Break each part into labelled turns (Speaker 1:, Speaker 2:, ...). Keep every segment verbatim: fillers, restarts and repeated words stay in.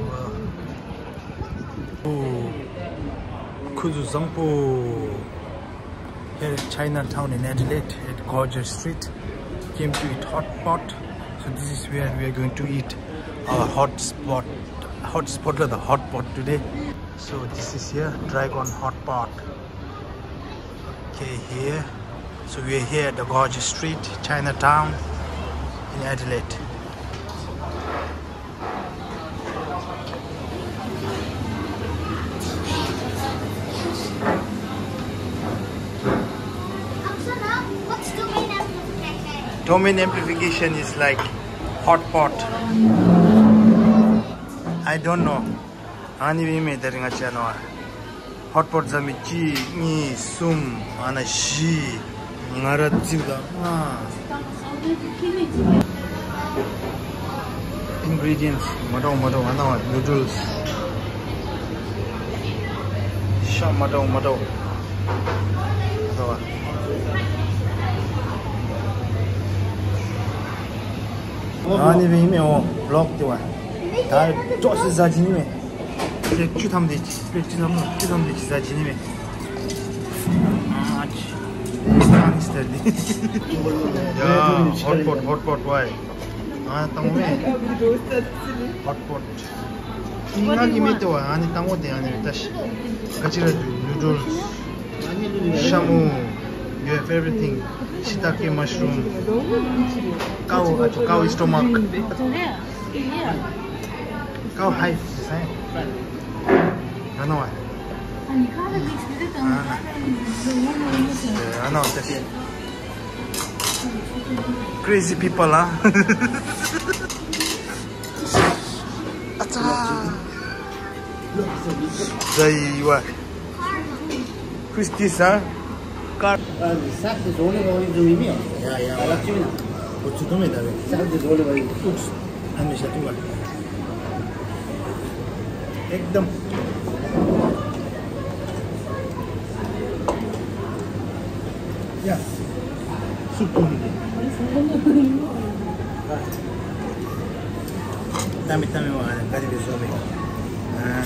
Speaker 1: Kuzu Zampo here at Chinatown in Adelaide at Gorgeous Street. Came to eat hot pot. So this is where we are going to eat our hot spot, hot spot or the hot pot today. So this is here, Dragon Hot Pot. Okay, here. So we are here at the Gorgeous Street, Chinatown in Adelaide. Domain amplification is like hot pot. I don't know. Ani we made that in a channel. Hot pot zamichi ni sum ana shi ngara jiuda. Ingredients: madao madao ana noodles. Sha madao madao. 아니 왜 이메 어 블록 되와 다 쪼스 사진이메 이제 주탐 되지 주탐 주탐 되지 사진이메 아치 아니 스타일이 야 핫pot 핫pot 와이 아 땅오메 핫pot 인가기 메테와 아니 땅오데 아니 다시 같이 누들스 샤무 you have everything. Shiitake mushroom. Cow, cow stomach. Cow hive. I know what. I know this. Crazy people, huh? They what? Christie's, huh? Car साथ जोड़ने वाली जो भी है या या अलग चीज ना वो चुटो में डाले साथ जोड़ने वाली कुछ हमेशा तुम एकदम या सूप नहीं तमिल तमिल वो है गाड़ी भी सोमे हाँ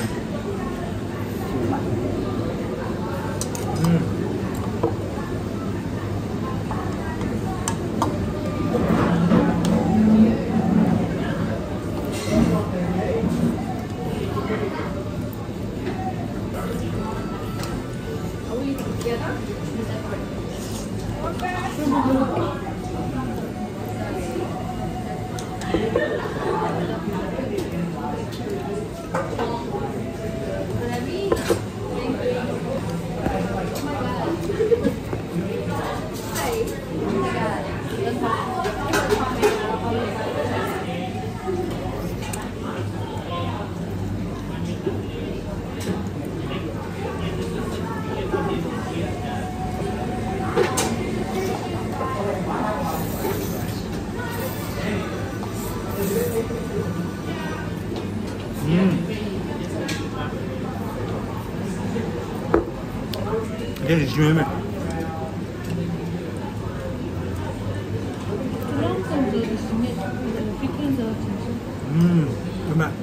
Speaker 1: This is dreaming. Mmm, come back.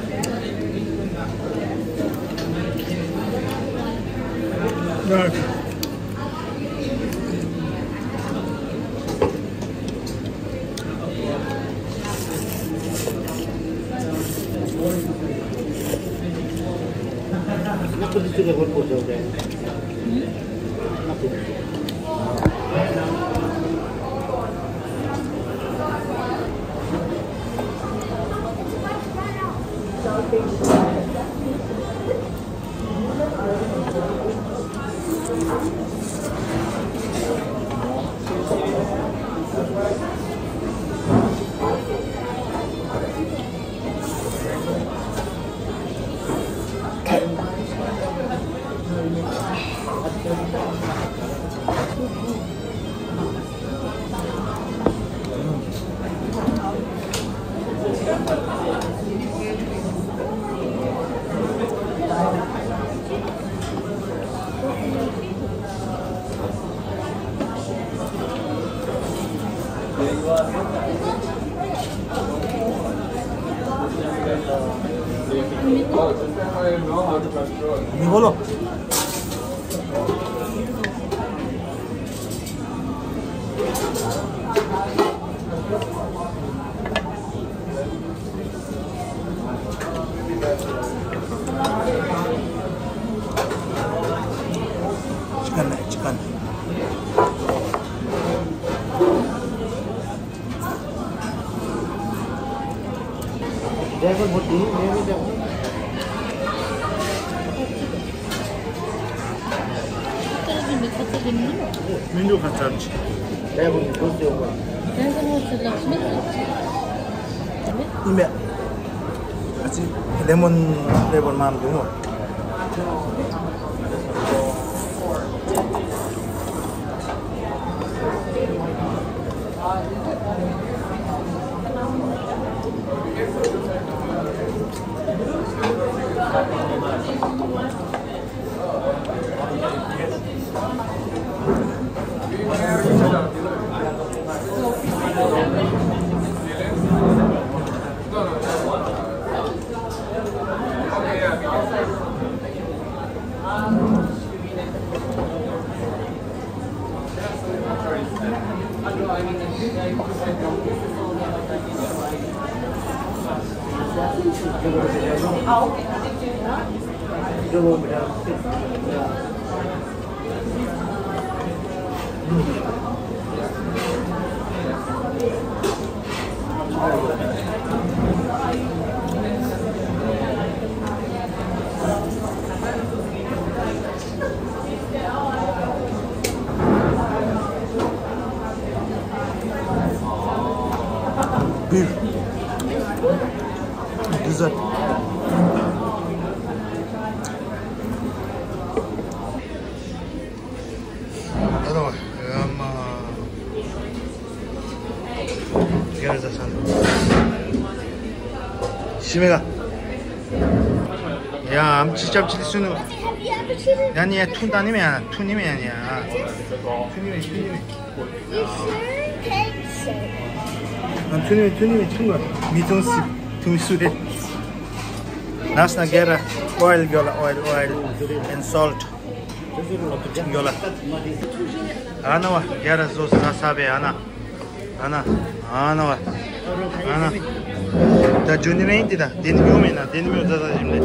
Speaker 1: Right. 이걸로 chicken chicken
Speaker 2: Driver बहुत दूर मैं भी जाऊँ
Speaker 1: 민주 같이 앉지
Speaker 2: driver बहुत दूर होगा
Speaker 1: 이메 같이 레몬 레몬 마음 주고 beef dessert Hello, I'm uh, Gerza-san. 심해가. 야, 암치잡치 수는. 아니야, 툰 아니면 툰이면 아니야. 툰이면 툰이면.
Speaker 3: You sure take shape.
Speaker 1: 난 툰이면 툰이면 툰거. 미통시 퉁수레. 나스나 게라 oil gyola oil oil and salt. gyola. 아나와 게라 소스 나사베 아나. 아나 아나와 아나. 다 주니메인티다. 데니묘메나 데니묘 자자짐네.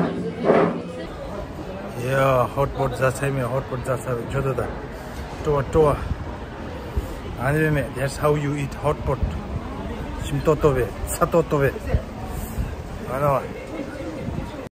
Speaker 1: 야, hotpot 자차이면 hotpot 자차이 저도다. 또와 또와. 아니면 that's how you eat hotpot. 심토토베 사토토베. 아나와.